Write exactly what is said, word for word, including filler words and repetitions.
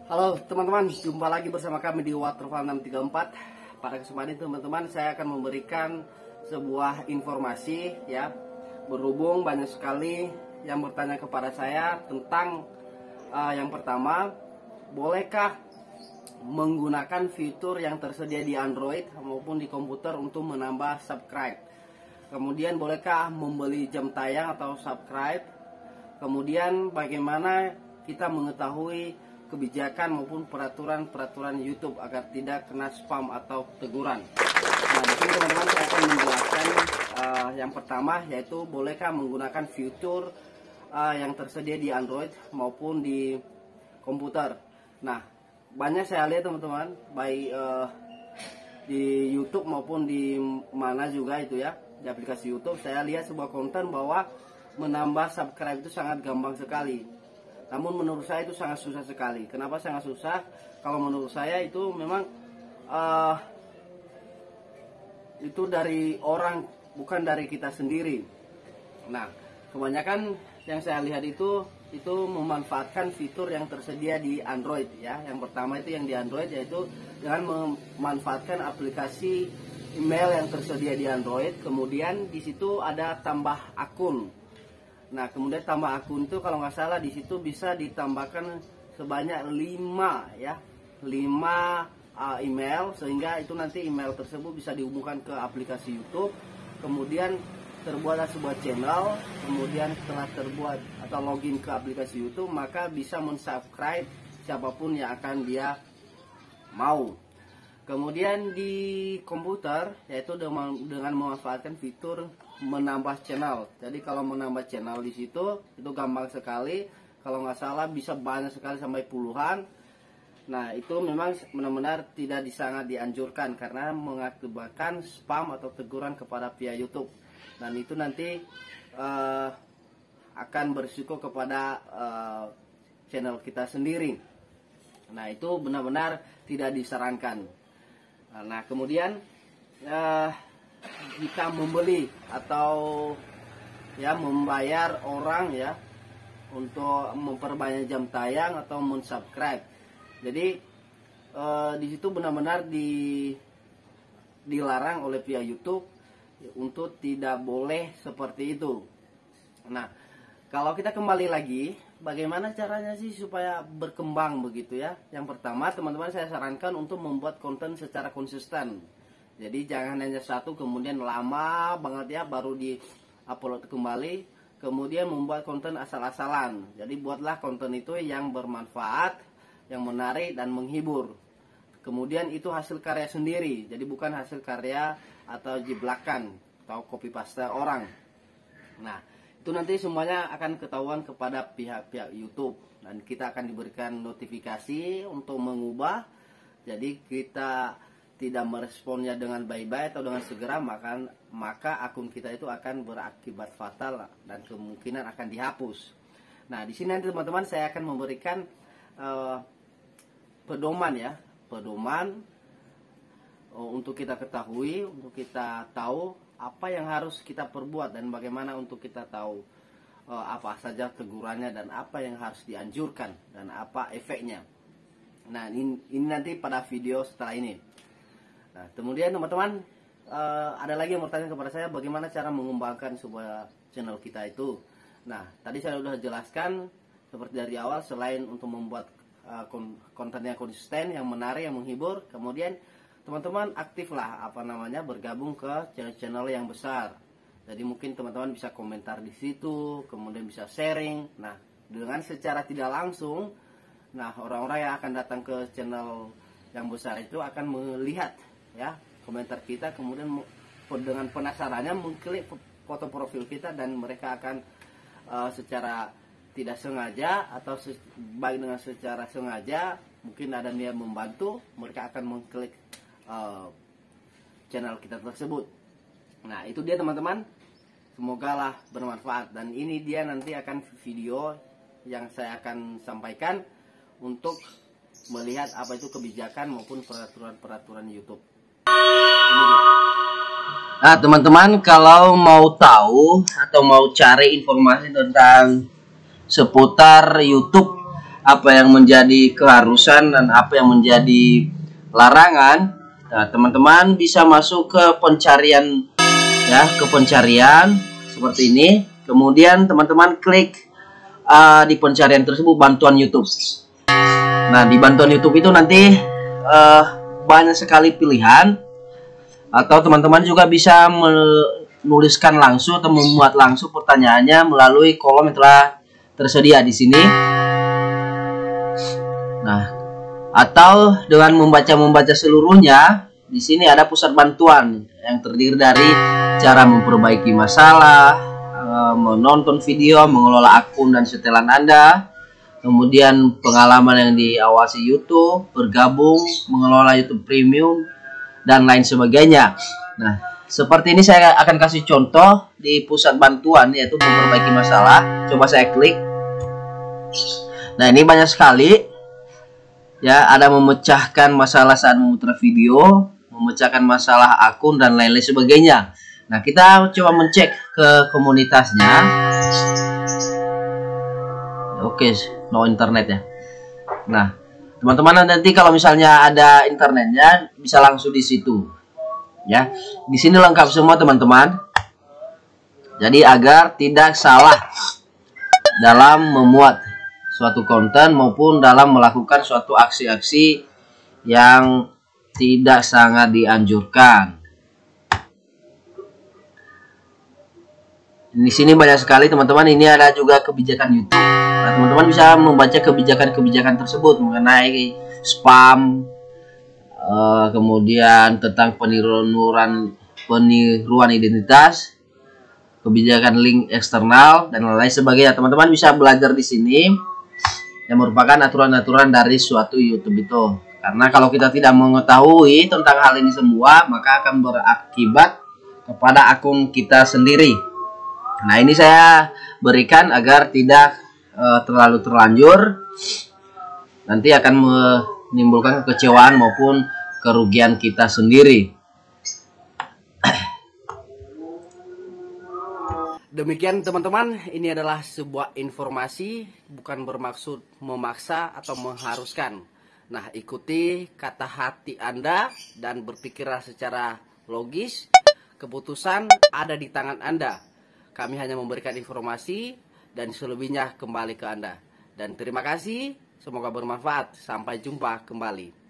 Halo teman-teman, jumpa lagi bersama kami di Waterfall enam tiga empat. Pada kesempatan ini teman-teman, saya akan memberikan sebuah informasi ya. Berhubung banyak sekali yang bertanya kepada saya tentang uh, yang pertama, bolehkah menggunakan fitur yang tersedia di Android maupun di komputer untuk menambah subscribe. Kemudian bolehkah membeli jam tayang atau subscribe. Kemudian bagaimana kita mengetahui kebijakan maupun peraturan-peraturan YouTube agar tidak kena spam atau teguran. Nah, di sini teman-teman saya akan menjelaskan uh, yang pertama, yaitu bolehkah menggunakan fitur uh, yang tersedia di Android maupun di komputer. Nah, banyak saya lihat teman-teman, baik uh, di YouTube maupun di mana juga itu ya, di aplikasi YouTube, saya lihat sebuah konten bahwa menambah subscribe itu sangat gampang sekali. Namun menurut saya itu sangat susah sekali. Kenapa sangat susah? Kalau menurut saya itu memang uh, itu dari orang, bukan dari kita sendiri. Nah, kebanyakan yang saya lihat itu itu memanfaatkan fitur yang tersedia di Android ya. Yang pertama itu yang di Android, yaitu dengan memanfaatkan aplikasi email yang tersedia di Android. Kemudian di situ ada tambah akun. Nah, kemudian tambah akun itu kalau nggak salah di situ bisa ditambahkan sebanyak lima ya, lima uh, email, sehingga itu nanti email tersebut bisa dihubungkan ke aplikasi YouTube. Kemudian terbuatlah sebuah channel, kemudian setelah terbuat atau login ke aplikasi YouTube, maka bisa mensubscribe siapapun yang akan dia mau. Kemudian di komputer, yaitu dengan, dengan memanfaatkan fitur menambah channel. Jadi kalau menambah channel di situ itu gampang sekali. Kalau nggak salah bisa banyak sekali sampai puluhan. Nah, itu memang benar-benar tidak sangat dianjurkan karena mengakibatkan spam atau teguran kepada pihak YouTube. Dan itu nanti uh, akan berisiko kepada uh, channel kita sendiri. Nah, itu benar-benar tidak disarankan. Nah, kemudian uh, jika membeli atau ya membayar orang ya untuk memperbanyak jam tayang atau mensubscribe. Jadi uh, di situ benar-benar di dilarang oleh pihak YouTube untuk tidak boleh seperti itu. Nah, kalau kita kembali lagi, bagaimana caranya sih supaya berkembang begitu ya? Yang pertama, teman-teman saya sarankan untuk membuat konten secara konsisten. Jadi jangan hanya satu kemudian lama banget ya baru di-upload kembali, kemudian membuat konten asal-asalan. Jadi buatlah konten itu yang bermanfaat, yang menarik dan menghibur. Kemudian itu hasil karya sendiri, jadi bukan hasil karya atau jiblakan atau copy paste orang. Nah, itu nanti semuanya akan ketahuan kepada pihak-pihak YouTube dan kita akan diberikan notifikasi untuk mengubah. Jadi kita tidak meresponnya dengan baik-baik atau dengan segera, maka maka akun kita itu akan berakibat fatal dan kemungkinan akan dihapus. Nah, di sini nanti teman-teman saya akan memberikan uh, pedoman ya, pedoman uh, untuk kita ketahui, untuk kita tahu apa yang harus kita perbuat dan bagaimana untuk kita tahu uh, apa saja tegurannya dan apa yang harus dianjurkan dan apa efeknya. Nah, ini, ini nanti pada video setelah ini. Nah, kemudian teman-teman uh, ada lagi yang bertanya kepada saya bagaimana cara mengembangkan sebuah channel kita itu. Nah, tadi saya sudah jelaskan seperti dari awal, selain untuk membuat uh, konten yang konsisten, yang menarik, yang menghibur, kemudian teman-teman aktiflah apa namanya bergabung ke channel-channel yang besar. Jadi mungkin teman-teman bisa komentar di situ, kemudian bisa sharing. Nah, dengan secara tidak langsung, nah orang-orang yang akan datang ke channel yang besar itu akan melihat ya komentar kita, kemudian dengan penasarannya mengklik foto profil kita dan mereka akan uh, secara tidak sengaja atau baik dengan secara sengaja, mungkin ada niat membantu, mereka akan mengklik Uh, channel kita tersebut. Nah, itu dia teman-teman, semoga lah bermanfaat. Dan ini dia nanti akan video yang saya akan sampaikan untuk melihat apa itu kebijakan maupun peraturan-peraturan YouTube. Ini dia. Nah teman-teman, kalau mau tahu atau mau cari informasi tentang seputar YouTube apa yang menjadi keharusan dan apa yang menjadi larangan. Nah, teman-teman bisa masuk ke pencarian ya, ke pencarian seperti ini. Kemudian teman-teman klik uh, di pencarian tersebut bantuan YouTube. Nah, di bantuan YouTube itu nanti uh, banyak sekali pilihan, atau teman-teman juga bisa menuliskan langsung atau membuat langsung pertanyaannya melalui kolom yang telah tersedia di sini. Nah, atau dengan membaca-membaca seluruhnya, di sini ada pusat bantuan yang terdiri dari cara memperbaiki masalah, menonton video, mengelola akun dan setelan Anda, kemudian pengalaman yang diawasi YouTube, bergabung, mengelola YouTube Premium, dan lain sebagainya. Nah, seperti ini saya akan kasih contoh di pusat bantuan, yaitu memperbaiki masalah. Coba saya klik. Nah, ini banyak sekali. Ya, ada memecahkan masalah saat memutar video, memecahkan masalah akun, dan lain-lain sebagainya. Nah, kita coba mencek ke komunitasnya. Oke, no internet ya. Nah, teman-teman nanti kalau misalnya ada internetnya bisa langsung di situ. Ya, di sini lengkap semua teman-teman. Jadi agar tidak salah dalam memuat suatu konten maupun dalam melakukan suatu aksi-aksi yang tidak sangat dianjurkan. Di sini banyak sekali teman-teman. Ini ada juga kebijakan YouTube. Nah, teman-teman bisa membaca kebijakan-kebijakan tersebut mengenai spam, uh, kemudian tentang peniruan peniruan identitas, kebijakan link eksternal, dan lain sebagainya. Teman-teman bisa belajar di sini yang merupakan aturan-aturan dari suatu YouTube itu. Karena kalau kita tidak mengetahui tentang hal ini semua, maka akan berakibat kepada akun kita sendiri. Nah, ini saya berikan agar tidak uh, terlalu terlanjur. Nanti akan menimbulkan kekecewaan maupun kerugian kita sendiri. Demikian teman-teman, ini adalah sebuah informasi, bukan bermaksud memaksa atau mengharuskan. Nah, ikuti kata hati Anda dan berpikirlah secara logis. Keputusan ada di tangan Anda. Kami hanya memberikan informasi dan selebihnya kembali ke Anda. Dan terima kasih, semoga bermanfaat. Sampai jumpa kembali.